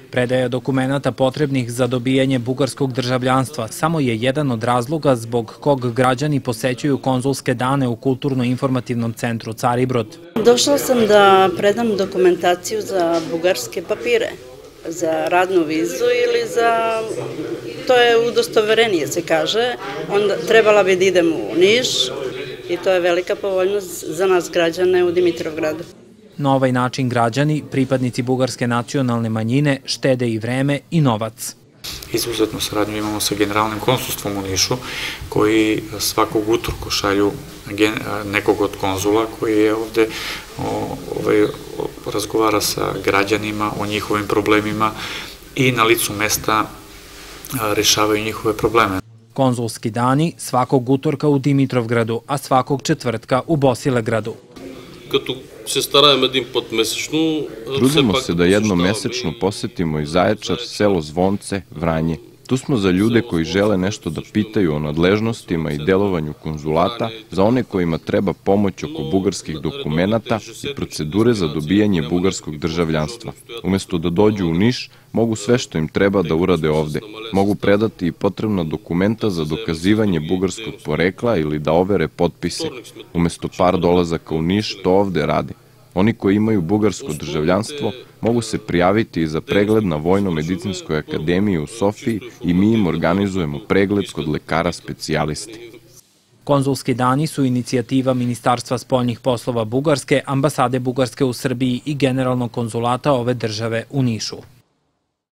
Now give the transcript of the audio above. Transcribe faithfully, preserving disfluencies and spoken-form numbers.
Predaja dokumenata potrebnih za dobijanje bugarskog državljanstva samo je jedan od razloga zbog kog građani posećuju konzulske dane u Kulturno-informativnom centru Caribrod. Došla sam da predam dokumentaciju za bugarske papire, za radnu vizu ili za, to je udostoverenije se kaže, onda trebala bi da idem u Niš i to je velika povoljnost za nas građane u Dimitrovgradu. Na ovaj način građani, pripadnici bugarske nacionalne manjine, štede i vreme i novac. Izuzetnu saradnju imamo sa generalnim konsulstvom u Nišu, koji svakog utorka šalju nekog od konzula koji je ovde razgovara sa građanima o njihovim problemima i na licu mesta rešavaju njihove probleme. Konzulski dani svakog utorka u Dimitrovgradu, a svakog četvrtka u Bosilegradu. Se starajem jedin put mesečno. Trudimo se da jednom mesečno posetimo i Zaječar, selo Zvonce, Vranje. Tu smo za ljude koji žele nešto da pitaju o nadležnostima i delovanju konzulata, za one kojima treba pomoć oko bugarskih dokumenata i procedure za dobijanje bugarskog državljanstva. Umesto da dođu u Niš, mogu sve što im treba da urade ovde. Mogu predati i potrebna dokumenta za dokazivanje bugarskog porekla ili da overe potpise. Umesto par dolazaka u Niš, to ovde rade. Oni koji imaju bugarsko državljanstvo mogu se prijaviti i za pregled na Vojno-medicinskoj akademiji u Sofiji i mi im organizujemo pregled kod lekara specijalisti. Konzulski dani su inicijativa Ministarstva spoljnih poslova Bugarske, ambasade Bugarske u Srbiji i generalnog konzulata ove države u Nišu.